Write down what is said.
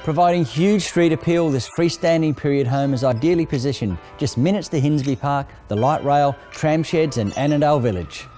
Providing huge street appeal, this freestanding period home is ideally positioned, just minutes to Hinsby Park, the light rail, Tramsheds and Annandale Village.